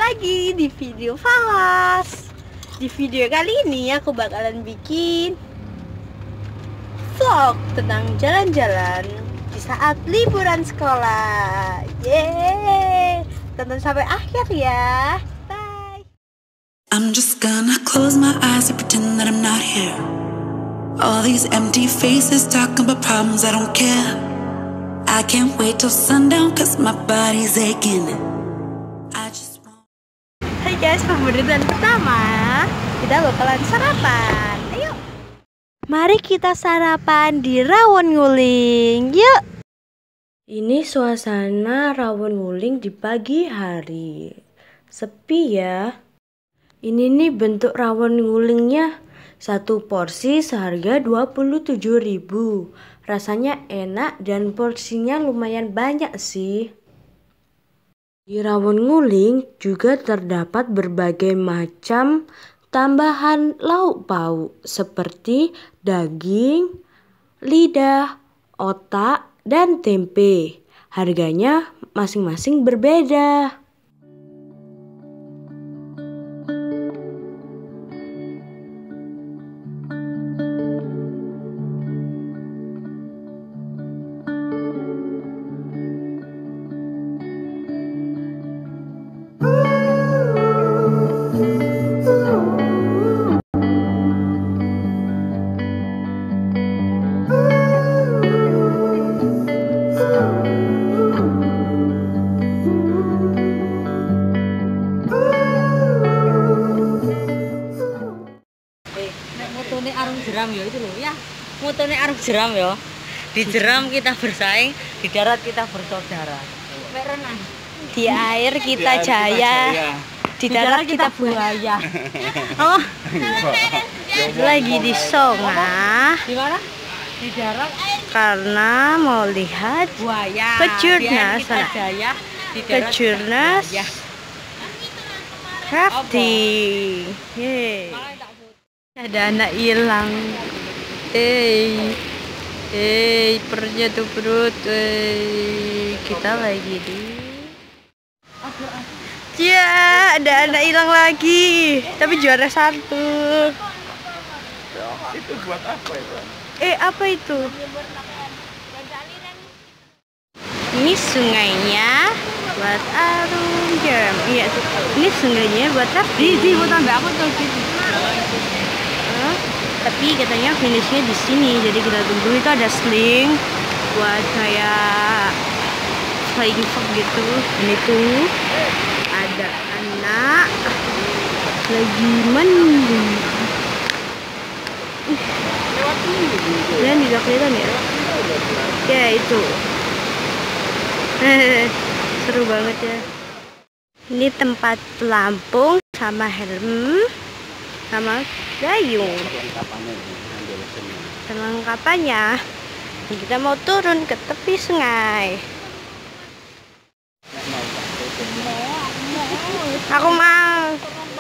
lagi di video Falas. Di video kali ini aku bakalan bikin vlog tentang jalan-jalan di saat liburan sekolah. Yeay, tonton sampai akhir ya. Bye. I'm just gonna close my eyes and pretend that I'm not here. All these empty faces talking about problems, I don't care. I can't wait till sundown cause my body's aching. Hai guys, pemberitahuan pertama, kita bakalan sarapan. Ayo, mari kita sarapan di Rawon Nguling. Yuk. Ini suasana Rawon Nguling di pagi hari. Sepi ya. Ini nih bentuk rawon ngulingnya. Satu porsi seharga 27.000. Rasanya enak dan porsinya lumayan banyak sih. Di Rawon Nguling juga terdapat berbagai macam tambahan lauk pauk seperti daging, lidah, otak, dan tempe. Harganya masing-masing berbeda. Motone arung jeram ya itu loh ya. Motone arung jeram ya. Di jeram kita bersaing, di darat kita bersaudara. Di air kita jaya, di darat kita buaya. Oh, lagi di Songah. Di mana? Di darat Karena mau lihat buaya. Kejurnas, Di air kita jaya, di darat Kejurnas buaya. rafting. Yeay. Ada anak hilang. Perutnya tuh perut. Kita lagi di. Ya, ada anak hilang lagi. Tapi juara 1. Itu buat apa itu? Apa itu? Ini sungainya buat arung jeram. Iya, ini sungainya buat rafting. Di mau tambah aku tuh gitu. Tapi katanya finishnya di sini, jadi kita tunggu. Itu ada sling buat kayak flying fox gitu. Ini tuh ada anak lagi mandi. Dan tidak kelihatan ya? Ya itu. Seru banget ya. Ini tempat pelampung sama helm sama gayung. Perlengkapannya. Kita mau turun ke tepi sungai. Aku mau.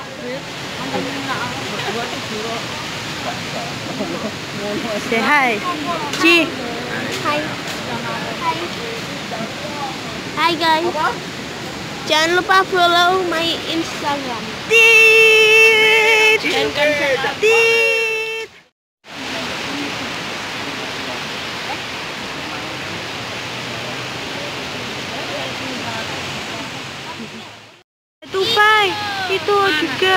Say hi. Ci. Hai. Hai guys. Jangan lupa follow my Instagram. Dan tupai itu juga.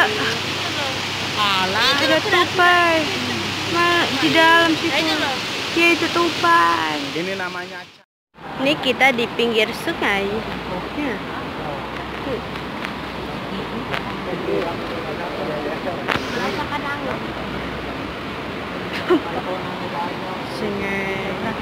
Ada tupai di dalam situ. Ya itu tupai. Ini namanya. Ini kita di pinggir sungai. Ya. Sungai.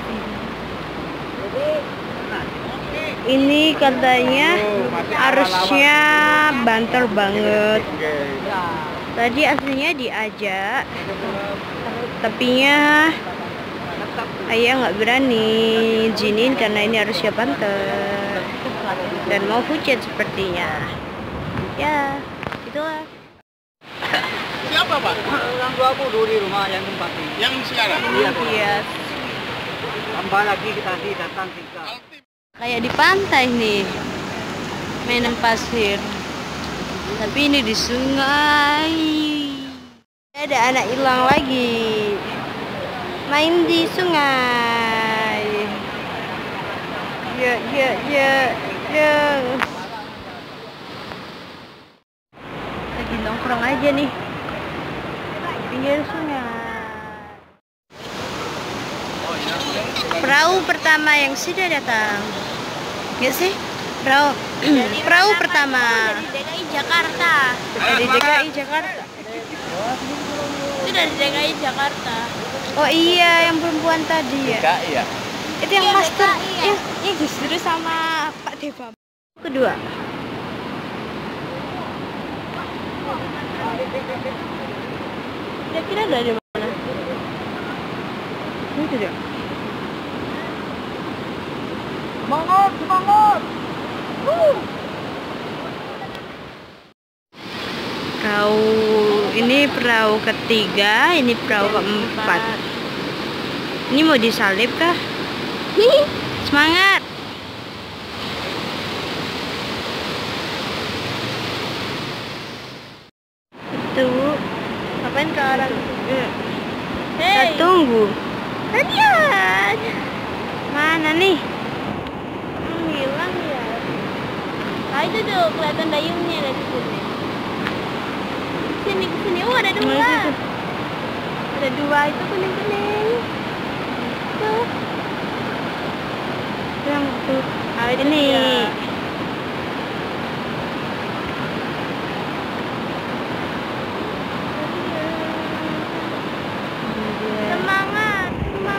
Ini katanya arusnya banter banget. Tadi aslinya diajak, tapinya ayah nggak berani izinin karena ini arusnya banter dan mau hujan sepertinya. Ya, itulah. Siapa Pak? Orang tua aku dulu di rumah yang tempat ini. Yang sekarang? Iya. Tambah lagi kita datang 3. Kayak di pantai nih, mainan pasir. Tapi ini di sungai. Ada anak hilang lagi. Main di sungai. Ya. Lagi nongkrong aja nih. Pinggir sungai. Perahu pertama yang sudah datang. Ya sih? Perahu pertama. Dari DKI Jakarta. Dari DKI Jakarta. Itu dari DKI Jakarta. Oh iya, yang perempuan tadi ya. DKI ya? Itu yang Iya, master. DKI ya. Yang justru sama Pak Deva. Kedua. Kira-kira dari mana? Itu dia. Semangat! Perahu ini perahu ketiga, ini perahu keempat. Ini mau disalip kah? Semangat! Itu ngapain ke orang? Kita tunggu. Lihat. Mana nih? Hilang ya. Ah itu tuh kelihatan dayungnya dari sini. Kesini. Oh ada dua. Mana itu? Ada dua itu kuning. Tuh. Yang tuh. Ah, itu Ini. dia. Semangat.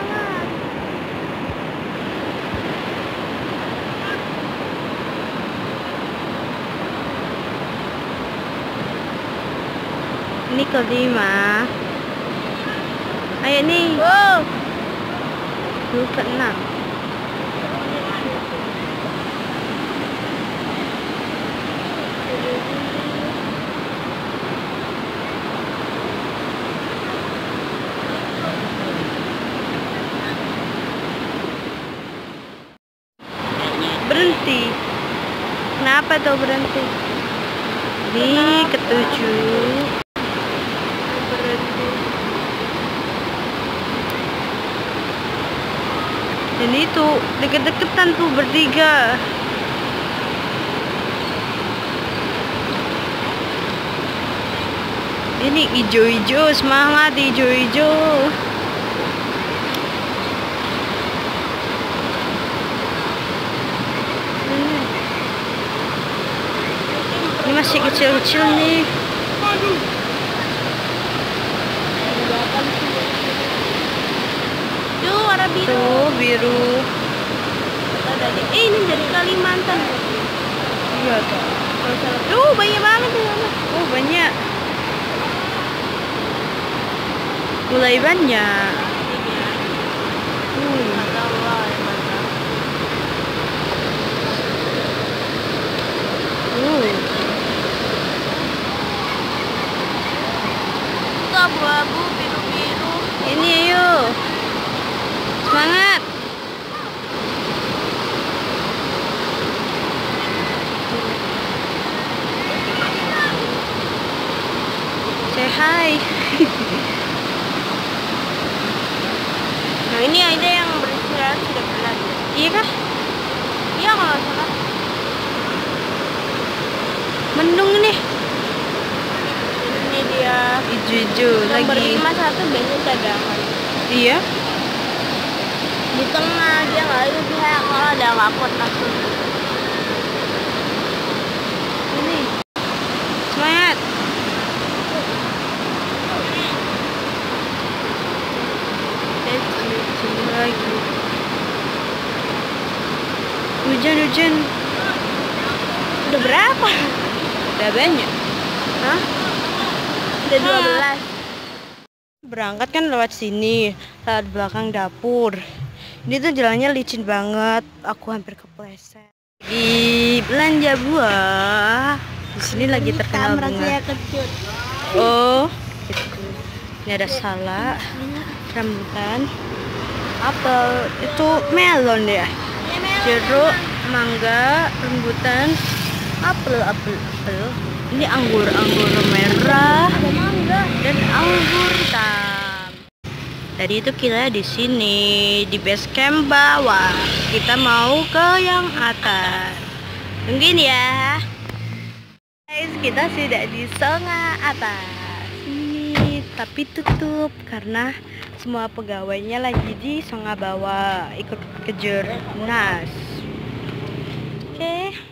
Ini kelima. Ayo nih. Wow. Lu keenam. Berhenti. Kenapa tuh berhenti? Ini ketujuh. Berhenti. Dan itu deket-deketan tuh bertiga. Ini ijo-ijo, semangat ijo-ijo. Ini masih kecil-kecil nih. Tuh warna biru. Tuh biru. Ini dari Kalimantan. Iya tuh. Tuh banyak banget tuh. Oh banyak. Mulai banyak. Itu abu-abu biru-biru. Ini ayo. Semangat. Say hi. Nah ini ada yang beristirahat sudah berlari. Iya kah? Iya kalau nggak salah. Mendung nih. Ini dia. Ijo-ijo Nomor lagi. 51 biasanya cadangan. Iya. Di tengah dia nggak itu kayak kalau ada lapot langsung. Ini. Semangat. Ijo-ijo lagi. Hujan. Udah berapa? Udah banyak. Hah? Udah 12. Berangkat kan lewat sini, lewat belakang dapur. Ini tuh jalannya licin banget, aku hampir kepleset. Di belanja buah. Di sini lagi terkenal bunga. Kecil. Oh, gitu. Ini ada salak, rambutan, apel, itu melon ya. Jeruk, mangga, rambutan, apel. Ini anggur merah dan anggur hitam. Tadi itu kita di sini di base camp bawah. Kita mau ke yang atas. Mungkin ya. Guys, kita sudah di Songa atas. Ini tapi tutup karena semua pegawainya lagi di Songa bawah ikut kejar nas. Oke.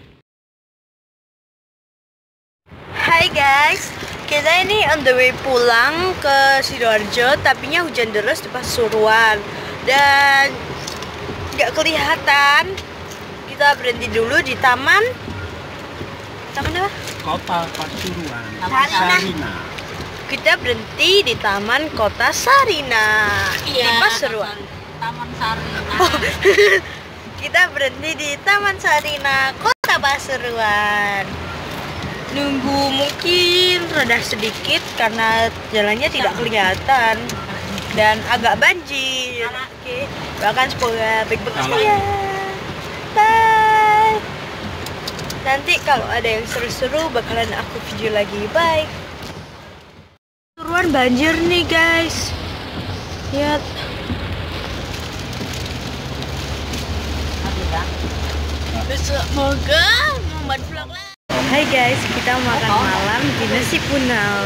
Hai guys, kita ini on the way pulang ke Sidoarjo, tapinya hujan deras di Pasuruan dan nggak kelihatan. Kita berhenti dulu di taman apa? Kota Pasuruan. Sarina. Kita berhenti di Taman Kota Sarina di Pasuruan. Taman Sarina. Kita berhenti di Taman Sarina, Kota Pasuruan. Nunggu mungkin rada sedikit karena jalannya tidak kelihatan dan agak banjir. Oke, doakan semoga baik-baik saja. Bye. Nanti kalau ada yang seru-seru bakalan aku video lagi. Bye. Pasuruan banjir nih guys. Lihat. Semoga membuat vlog lagi. Hai guys, kita makan malam di nasi punel.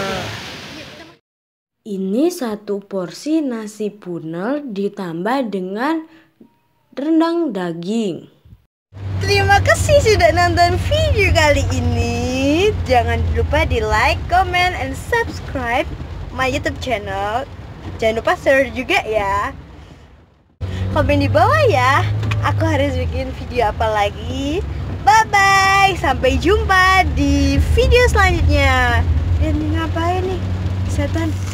Ini satu porsi nasi punel ditambah dengan rendang daging. Terima kasih sudah nonton video kali ini. Jangan lupa di like, comment, and subscribe my YouTube channel. Jangan lupa share juga ya. Komen di bawah ya. Aku harus bikin video apa lagi. Bye-bye. Sampai jumpa di video selanjutnya. Dan ngapain nih? Setan.